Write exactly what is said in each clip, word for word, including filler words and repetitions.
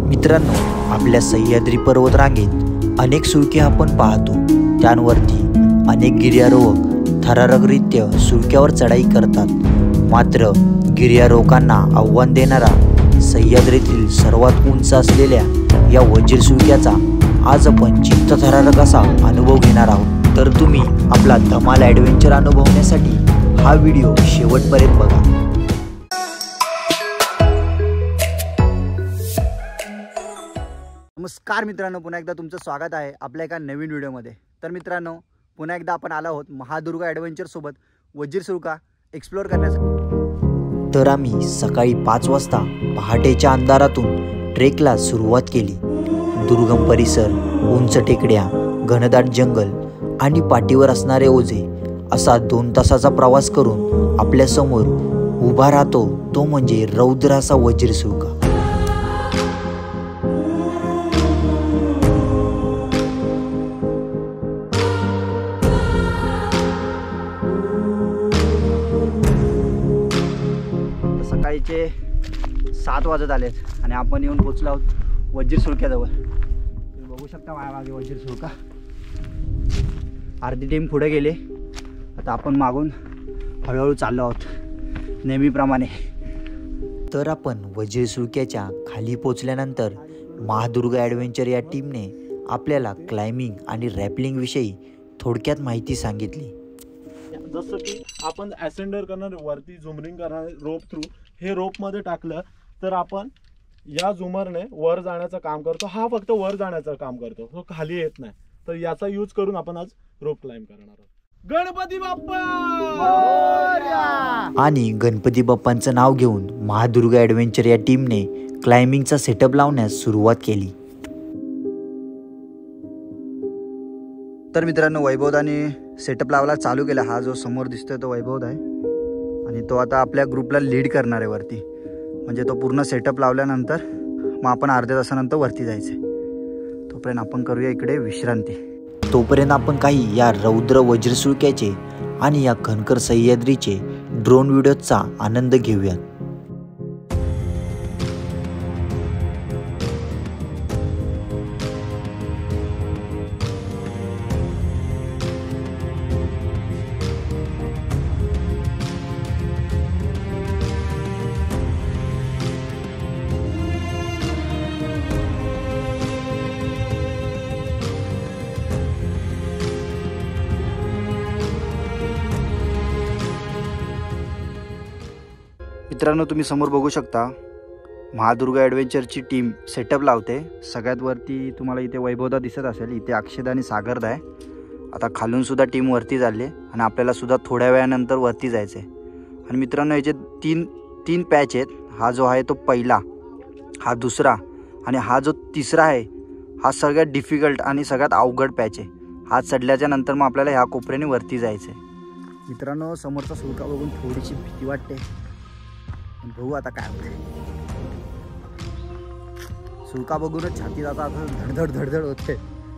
मित्रांनो, आपल्या सह्याद्री पर्वत रांगेत अनेक सुळके आपण पाहतो. त्यांवरती अनेक गिर्यारोहक थरारकरित्या सुळक्यावर चढाई करतात. मात्र गिर्यारोहकांना आव्हान देणारा सह्याद्रीतील सर्वात उंच असलेल्या या वजीर सुळक्याचा आज आपण चित्तथरारक असा अनुभव घेणार आहोत. तर तुम्ही आपला धमाल ॲडव्हेंचर अनुभवण्यासाठी हा व्हिडिओ शेवटपर्यंत बघा. नमस्कार मित्रांनो, पुन्हा एकदा तुमचं स्वागत आहे आपल्या एका नवीन व्हिडिओमध्ये. तर मित्रांनो, पुन्हा एकदा आपण आलो आहोत महादुर्गा ॲडव्हेंचरसोबत वजीर सुळका एक्सप्लोअर करण्यासाठी. तर आम्ही सकाळी पाच वाजता पहाटेच्या अंधारातून ट्रेकला सुरुवात केली. दुर्गम परिसर, उंच टेकड्या, घनदाट जंगल आणि पाठीवर असणारे ओझे असा दोन तासाचा प्रवास करून आपल्यासमोर उभा राहतो तो म्हणजे रौद्र असा वजीर सुळका. सकाळीचे सात वाजत आलेत आणि आपण येऊन पोचलो आहोत वजीर सुळक्याजवळ. तुम्ही बघू शकता माझ्या मागे वजीर सुळका. अर्धी टीम पुढे गेले, आता आपण मागून हळूहळू चाललो आहोत नेहमीप्रमाणे. तर आपण वजीर सुळक्याच्या खाली पोचल्यानंतर महादुर्गा ॲडव्हेंचर या टीमने आपल्याला क्लाइम्बिंग आणि रॅपलिंग विषयी थोडक्यात माहिती सांगितली. जसं की आपण ॲसेंडर करणार, वरती झुमरिंग करणार रोप थ्रू, हे रोपमध्ये टाकलं तर आपण या झुमरने वर जाण्याचं काम करतो. हा फक्त वर जाण्याचं काम करतो, तो खाली येत नाही. तर याचा यूज करून आपण आज रोप क्लाइंब करणार आहोत. गणपती बाप्पा. आणि गणपती बाप्पांचं नाव घेऊन महादुर्गा ॲडव्हेंचर या टीमने क्लाइम्बिंगचा सेटअप लावण्यास सुरुवात केली. तर मित्रांनो, वैभवदाने सेटअप लावायला चालू केला. हा जो समोर दिसतोय तो वैभवदा आहे आणि तो आता आपल्या ग्रुपला लीड करणार आहे वरती. म्हणजे तो पूर्ण सेटअप लावल्यानंतर मग आपण अर्ध्या तासानंतर वरती जायचं आहे. तोपर्यंत आपण करूया इकडे विश्रांती. तोपर्यंत आपण काही या रौद्र वज्र सुळक्याचे आणि या खनकर सह्याद्रीचे ड्रोन व्हिडिओचा आनंद घेऊयात. मित्रांनो, तुम्ही समोर बघू शकता महादुर्गा ॲडव्हेंचरची टीम सेटअप लावते. सगळ्यात वरती तुम्हाला इथे वैभवदा दिसत असेल, इथे अक्षदा आणि सागरदा आहे. आता खालून सुद्धा टीम वरती झाली आणि आपल्याला सुद्धा थोड्या वेळानंतर वरती जायचं आहे. आणि मित्रांनो, याचे तीन तीन पॅच आहेत. हा जो आहे तो पहिला, हा दुसरा आणि हा जो तिसरा आहे हा सगळ्यात डिफिकल्ट आणि सगळ्यात अवघड पॅच आहे. हा चढल्याच्या नंतर मग आपल्याला ह्या कोपऱ्याने वरती जायचं आहे. मित्रांनो, समोरचा सुळका बघून थोडीशी भीती वाटते. बघू आता काय होते. सुळका बघूनच छाती जाता धडधड धडधड होते.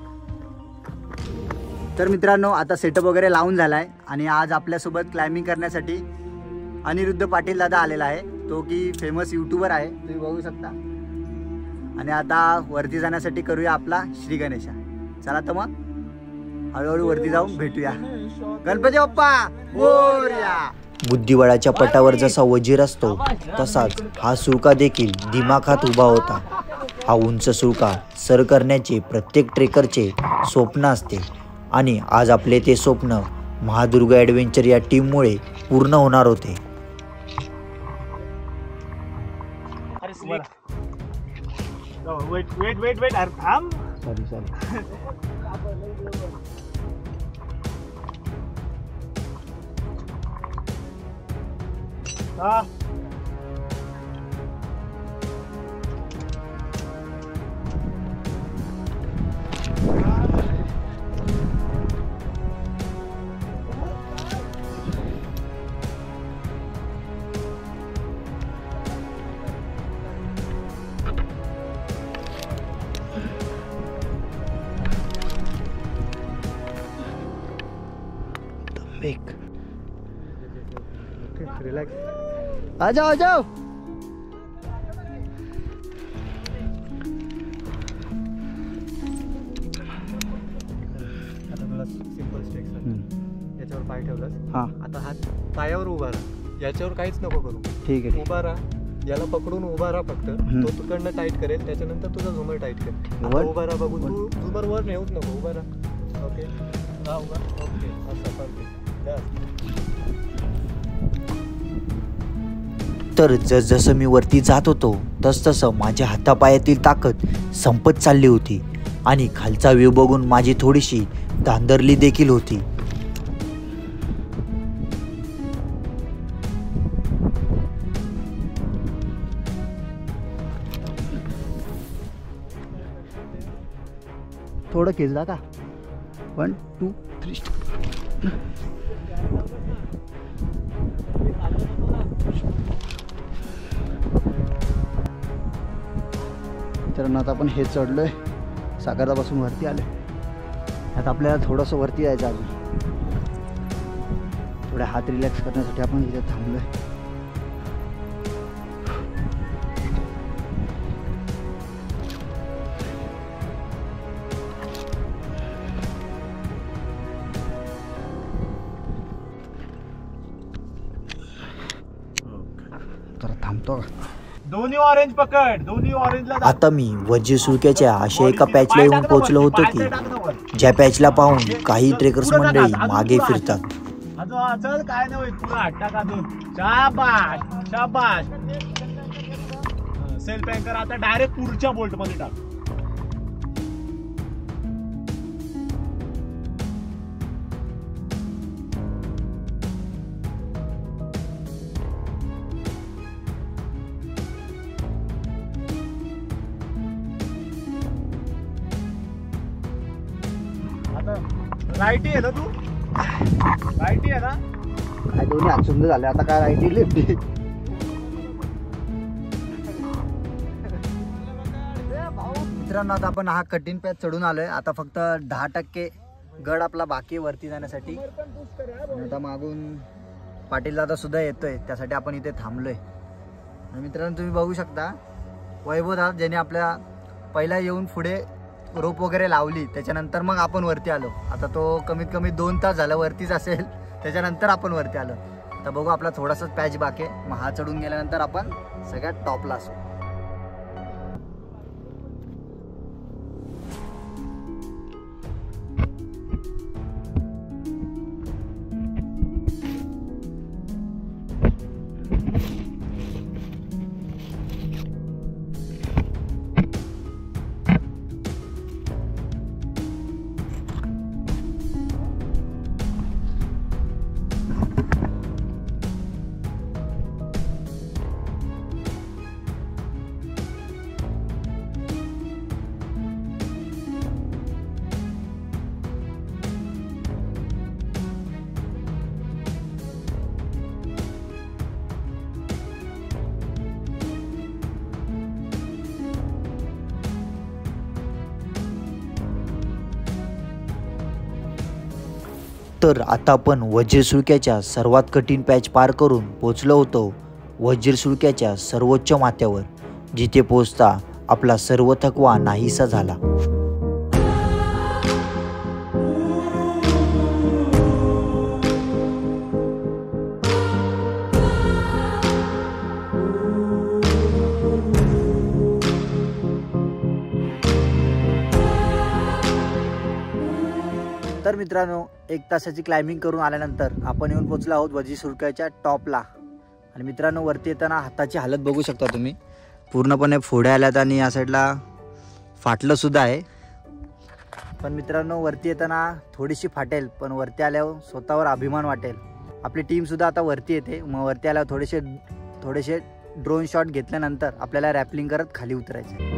तर मित्रांनो, आता सेटअप वगैरे लावून झालाय आणि आज आपल्यासोबत क्लाइम्बिंग करण्यासाठी अनिरुद्ध पाटील दादा आलेला आहे. तो की फेमस यूट्यूबर आहे, तुम्ही बघू शकता. आणि आता वरती जाण्यासाठी करूया आपला श्री गणेशा. चला तर मग हळूहळू वरती जाऊन भेटूया. गणपती बाप्पा मोरया. बुद्धिबळाच्या पटावर जसा वजीर असतो तसाच हा सुळका देखील दिमाखात उभा होता. हा उंच सुळका सर करण्याचे प्रत्येक ट्रेकरचे स्वप्न असते आणि आज आपले ते स्वप्न महादुर्गा ॲडव्हेंचर या टीममुळे पूर्ण होणार होते. वेट वेट वेट वेट अरे थांब. सॉरी सॉरी हा. रिलैक्स. आ जाओ आ जाओ. पाय ठेवलास. हां आता हात पायावर उभा राहा, याच्यावर काहीच नको करू. ठीक आहे. उभा राहा, याला पकडून उभा राहा फक्त. हम्म. तो तिकडनं टाईट करेल, त्याच्यानंतर तुझा झुमर टाईट कर. आता वर? उभा राहा बघून, तू झुमर वर नेऊच नको, उभा राहा. ओके राहा उभा. ओके असं परफेक्ट. तर जसजसं मी वरती जात होतो तसतसं माझ्या हातापायातील ताकद संपत चालली होती आणि खालचा व्ह्यू बघून माझी थोडीशी धांदरली देखील होती. थोडं खेचला का. One two three. मित्रांनो आता आपण हे चढलोय, सागरापासून वरती आले. आता आपल्याला थोडंसं वरती जायचं अजून. थोडे हात रिलॅक्स करण्यासाठी आपण इथे थांबलोय. जरा थांबतो का. दोन्ही ऑरेंज पकड, दोन्ही ऑरेंजला. आता मी वज्र सुळक्याच्या अशा एका पॅचला येऊन पोहोचलो होतो की ज्या पॅचला पाहून काही ट्रेकर्स मंडळी मागे फिरतात. अजून चल काय नाही होईल, तुला हट्टा का दोन. शाबाश शाबाश. सेल्फ अँकर आता डायरेक्ट पुढच्या बोल्ट मध्ये टाक. राईटी आहे ना तू, राईटी आहे ना. काय दोन्ही हात सुंदर झाले आता. काय राईटी लेफ्टी. मित्रांनो आता आपण हा कठीण पॅच चढून आलोय. आता फक्त दहा टक्के गड आपला बाकी वरती जाण्यासाठी. आता मागून पाटील दादा सुद्धा येतोय, त्यासाठी आपण इथे थांबलोय. आणि मित्रांनो तुम्ही बघू शकता वैभव दादा ज्याने आपल्या पहिला येऊन पुढे रोप वगैरे लावली, त्याच्यानंतर मग आपण वरती आलो. आता तो कमीत कमी दोन तास झाला वरतीच असेल, त्याच्यानंतर आपण वरती आलो. आता बघू आपला थोडासाच पॅच बाकी आहे. मग हा चढून गेल्यानंतर आपण सगळ्यात टॉपला असू. तर आता आपण वज्र सुळक्याच्या सर्वात कठीण पॅच पार करून पोचलो होतो वज्र सुळक्याच्या सर्वोच्च माथ्यावर, जिथे पोचता आपला सर्व थकवा नाहीसा झाला. तर मित्रांनो एक तासाची क्लाइम्बिंग करून आल्यानंतर आपण येऊन पोचलो आहोत वज्र सुळक्याच्या टॉपला. आणि मित्रांनो वरती येताना हाताची हालत बघू शकता तुम्ही, पूर्णपणे फोड्या आल्यात आणि या साईडला फाटलं सुद्धा आहे. पण मित्रांनो वरती येताना थोडीशी फाटेल, पण वरती आल्यावर स्वतःवर अभिमान वाटेल. आपली टीमसुद्धा आता वरती येते. मग वरती आल्यावर थोडेसे थोडेसे ड्रोन शॉट घेतल्यानंतर आपल्याला रॅपलिंग करत खाली उतरायचे.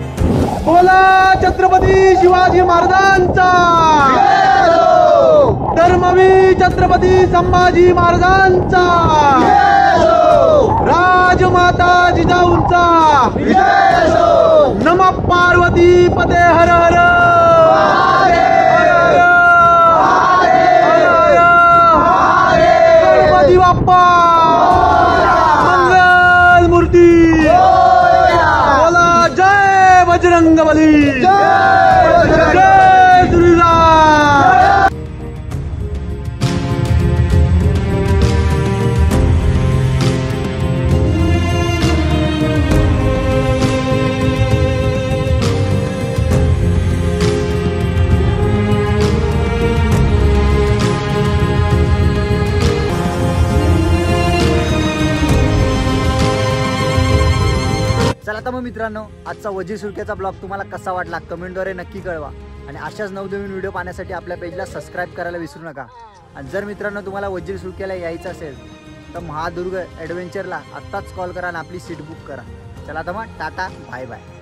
बोला छत्रपती शिवाजी महाराजांचा. धर्मवीर छत्रपती संभाजी महाराजांचा, राजमाता जिजाऊंचा, नमः पार्वती पते हर हर गणपती बाप्पा मंगल मूर्ती बोला, जय बजरंगबली, जय श्रीराम. चला तर मग मित्रांनो, आजचा वजीर सुरक्याचा ब्लॉग तुम्हाला कसा वाटला कमेंटद्वारे नक्की कळवा. आणि अशाच नवनवीन व्हिडिओ पाहण्यासाठी आपल्या पेजला सबस्क्राईब करायला विसरू नका. आणि जर मित्रांनो तुम्हाला वजीर सुरक्याला यायचं असेल तर महादुर्ग ॲडव्हेंचरला आत्ताच कॉल करा आणि आपली सीट बुक करा. चला तर मग टाटा, बाय बाय.